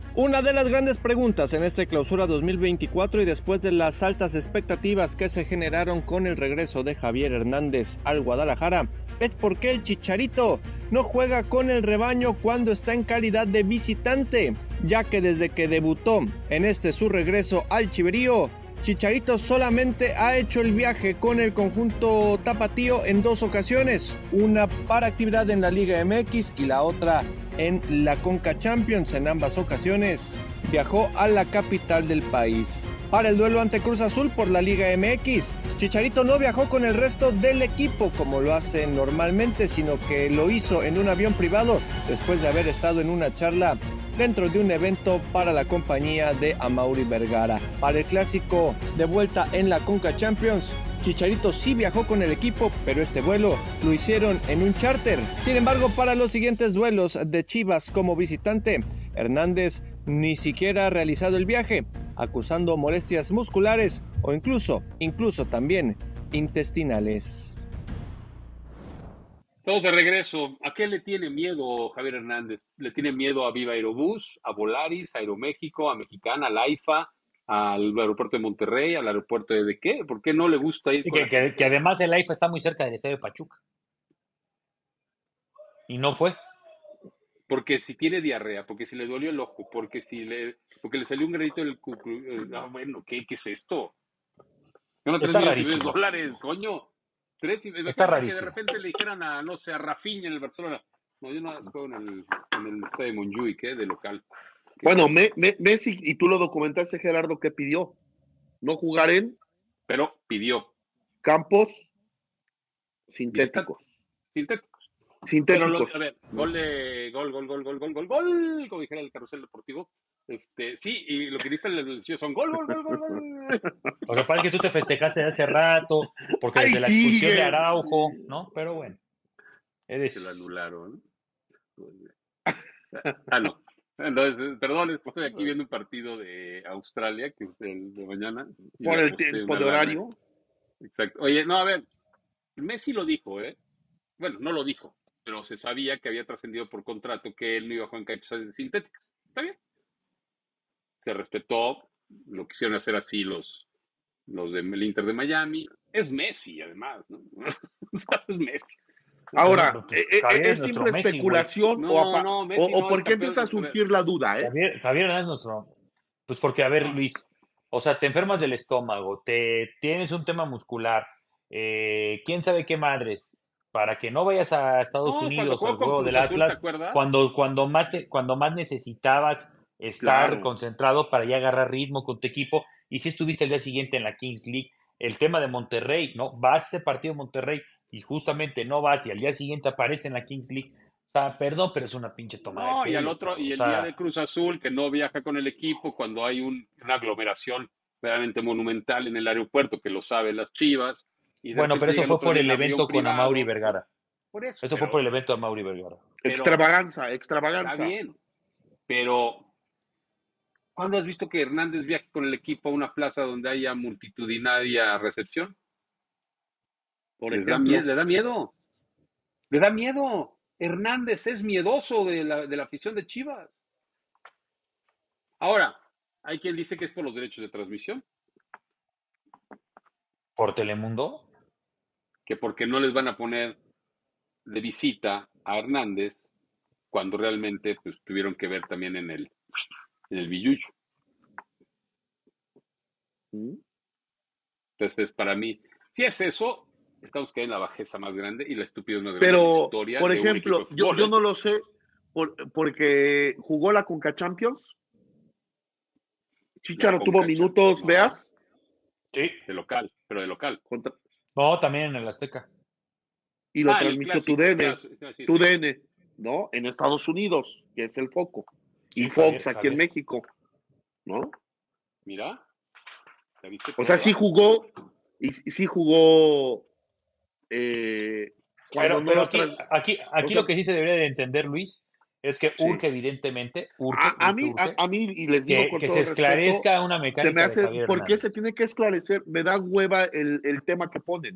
Una de las grandes preguntas en este clausura 2024 y después de las altas expectativas que se generaron con el regreso de Javier Hernández al Guadalajara es por qué el Chicharito no juega con el rebaño cuando está en calidad de visitante, ya que desde que debutó en su regreso al Chiverío, Chicharito solamente ha hecho el viaje con el conjunto tapatío en 2 ocasiones, una para actividad en la Liga MX y la otra en la Conca Champions. En ambas ocasiones viajó a la capital del país. Para el duelo ante Cruz Azul por la Liga MX, Chicharito no viajó con el resto del equipo como lo hace normalmente, sino que lo hizo en un avión privado después de haber estado en una charla dentro de un evento para la compañía de Amaury Vergara. Para el clásico de vuelta en la Conca Champions, Chicharito sí viajó con el equipo, pero este vuelo lo hicieron en un charter. Sin embargo, para los siguientes duelos de Chivas como visitante, Hernández ni siquiera ha realizado el viaje, acusando molestias musculares o incluso también intestinales. Todos de regreso. ¿A qué le tiene miedo Javier Hernández? ¿Le tiene miedo a Viva Aerobús, a Volaris, a Aeroméxico, a Mexicana, a la AIFA, al aeropuerto de Monterrey, al aeropuerto de qué? ¿Por qué no le gusta ir? Sí, que además el AIFA está muy cerca del estadio de Pachuca. Y no fue. Porque si tiene diarrea, porque si le dolió el ojo, porque le salió un granito del bueno, ¿qué es esto? No, $3 millones, coño. Está rarísimo. Que de repente le dijeran a Rafinha en el Barcelona. No, yo no juego en el estadio de Montjuic, de local. Bueno, Messi, y tú lo documentaste, Gerardo, ¿qué pidió? No jugar en... Pero pidió. Campos sintéticos. Pero a ver, gol, como dijera el carrusel deportivo. Sí, y lo que dice el son gol. Lo que pasa es que tú te festejaste hace rato, porque desde la expulsión de Araujo, ¿no? Pero bueno. Se lo anularon. No. Entonces, perdón, estoy aquí viendo un partido de Australia, que es el de mañana. Por el tiempo de horario. Exacto. Oye, no, a ver, Messi lo dijo, Bueno, no lo dijo, pero se sabía que había trascendido por contrato que él no iba a jugar en canchas sintéticas. Está bien. Se respetó, lo quisieron hacer así los del Inter de Miami. Es Messi, además, ¿no? Es Messi. Ahora, pues, ¿es simple Messi, especulación o por qué empieza a surgir la duda, Javier Hernández nuestro... Pues porque, a ver, Luis, o sea, te enfermas del estómago, tienes un tema muscular, quién sabe qué madres, para que no vayas a Estados Unidos al juego del Atlas, cuando más necesitabas estar concentrado para ya agarrar ritmo con tu equipo, y si estuviste el día siguiente en la Kings League, el tema de Monterrey, ¿no? Vas a ese partido de Monterrey y justamente no vas y al día siguiente aparece en la Kings League. O sea, perdón, pero es una pinche toma de pelo. Y al otro, y el día de Cruz Azul, que no viaja con el equipo cuando hay una aglomeración realmente monumental en el aeropuerto, que lo saben las Chivas. Bueno, pero eso fue por el evento con Amaury Vergara. Por eso. Eso fue por el evento de Amaury Vergara. Extravaganza. Está bien, pero ¿cuándo has visto que Hernández viaje con el equipo a una plaza donde haya multitudinaria recepción? ¿Le da miedo? ¿Le da miedo? Hernández es miedoso de la afición de Chivas. Ahora, hay quien dice que es por los derechos de transmisión. ¿Por Telemundo? Que porque no les van a poner de visita a Hernández cuando realmente pues tuvieron que ver también en el billuyo. Entonces, para mí, si es eso, estamos cayendo en la bajeza más grande y la estupidez más grande de la historia. Pero, por ejemplo, yo no lo sé porque jugó la Conca Champions. Chicharo tuvo minutos, ¿veas? Sí. De local. No, también en el Azteca. Y lo transmitió TUDN, ¿no? En Estados Unidos, que es el foco. Y Fox aquí en México, ¿no? Mira. O sea, sí jugó. Y sí jugó. Pero aquí o sea, lo que sí se debería de entender, Luis, es que urge, evidentemente, a mí, y les digo con que todo se esclarezca respeto, una mecánica. Se me hace, ¿por qué se tiene que esclarecer? Me da hueva el tema que ponen.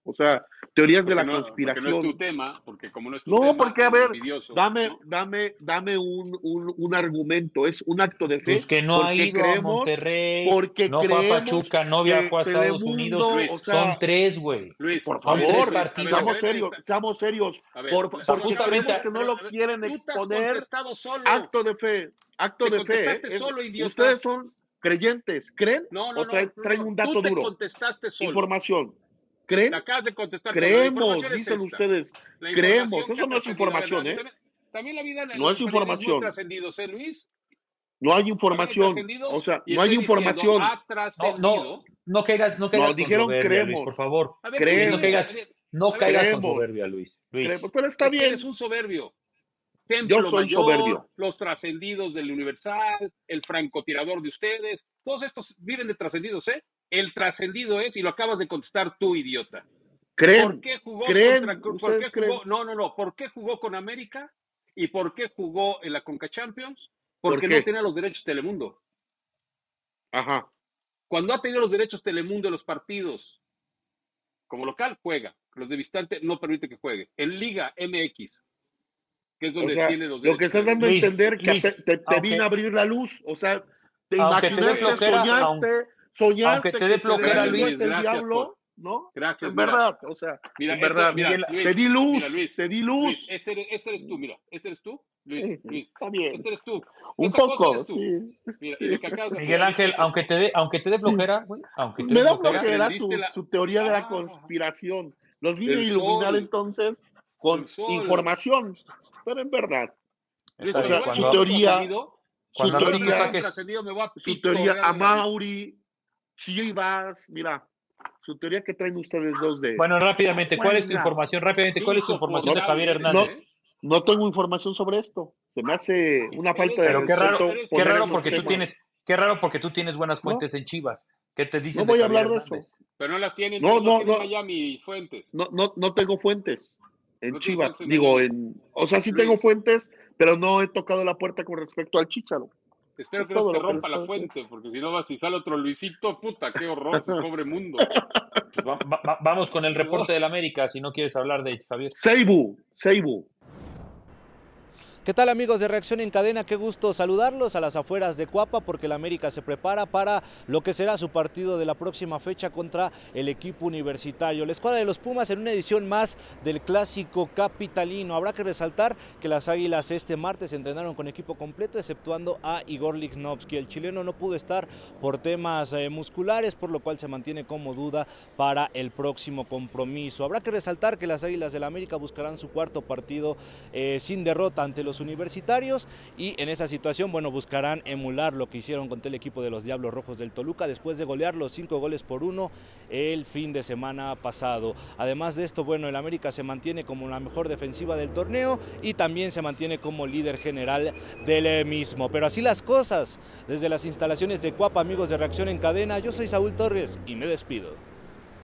O sea, teorías de la no, conspiración. Porque no es tu tema, porque como no es tu tema, porque a ver, dame ¿no? un argumento, es un acto de fe. Pues que no ha ido a Monterrey, porque no fue a Pachuca, no viajó a Estados Unidos, o sea, son 3, güey. Luis, por favor, seamos serios. Porque creemos que no lo quieren exponer. Acto de fe, solo, idiota. Ustedes son creyentes, ¿creen? No, traen un dato tú te duro. Contestaste solo. Información. ¿Creen? Te acabas de contestar. Creemos, dicen ustedes. Creemos, eso no es información, ¿eh? También la vida no es información. No trascendido, ¿eh, Luis? No hay información. O sea, no hay información. No caigas con soberbia, creemos. Luis, por favor. Creemos. No caigas con soberbia, Luis. Pero está bien. Eres un soberbio. Templo Yo soy Mayor, soberbio. Los trascendidos del Universal, el francotirador de ustedes, todos estos viven de trascendidos, ¿eh? El trascendido es, y lo acabas de contestar tú, idiota. ¿Creen? ¿Por qué jugó ¿Por qué jugó con América? ¿Y por qué jugó en la Conca Champions? Porque no tenía los derechos Telemundo. Ajá. Cuando ha tenido los derechos Telemundo en los partidos, como local, juega. Los de visitante no permite que juegue. En Liga MX, que es donde tiene los derechos. Lo que estás dando a entender que te vino a abrir la luz. O sea, te imaginaste, soñaste aunque te dé flojera, Luis, el diablo, ¿no? Gracias. En verdad, o sea, mira, en verdad, Luis, te di luz, Luis, te di luz. Luis, este eres tú, mira, este eres tú, Luis, está bien. Este eres tú. Un poco, eres tú. Sí. Mira, y lo que Miguel Ángel, aunque te dé flojera, güey, me da flojera su teoría de la conspiración. Los vine a iluminar entonces con información, pero en verdad. Luis, o sea, su teoría, su teoría a Mauri, Chivas, mira, su teoría que traen ustedes dos de... Bueno, rápidamente, ¿cuál es tu información? ¿Cuál es tu información de Javier Hernández? No tengo información sobre esto. Se me hace una falta de respeto. Qué raro porque tú tienes buenas fuentes en Chivas. ¿Qué te dicen? No voy a hablar de eso. Pero no las tienen. No, Miami fuentes. No tengo fuentes en Chivas. O sea, sí tengo fuentes, pero no he tocado la puerta con respecto al Chícharo. Espero que no se te rompa la fuente, porque si sale otro Luisito, puta, qué horror, ese pobre mundo. Vamos con el reporte del América, si no quieres hablar de Javier. Seibu. ¿Qué tal, amigos de Reacción en Cadena? Qué gusto saludarlos a las afueras de Cuapa, porque el América se prepara para lo que será su partido de la próxima fecha contra el equipo universitario. La escuadra de los Pumas en una edición más del Clásico Capitalino. Habrá que resaltar que las Águilas este martes entrenaron con equipo completo, exceptuando a Igor Lichnowsky. El chileno no pudo estar por temas musculares, por lo cual se mantiene como duda para el próximo compromiso. Habrá que resaltar que las Águilas del América buscarán su cuarto partido sin derrota ante los universitarios, y en esa situación, bueno, buscarán emular lo que hicieron contra el equipo de los Diablos Rojos del Toluca después de golear los 5-1 el fin de semana pasado. Además de esto, bueno, el América se mantiene como la mejor defensiva del torneo y también se mantiene como líder general del mismo. Pero así las cosas, desde las instalaciones de Cuapa, amigos de Reacción en Cadena, yo soy Saúl Torres y me despido.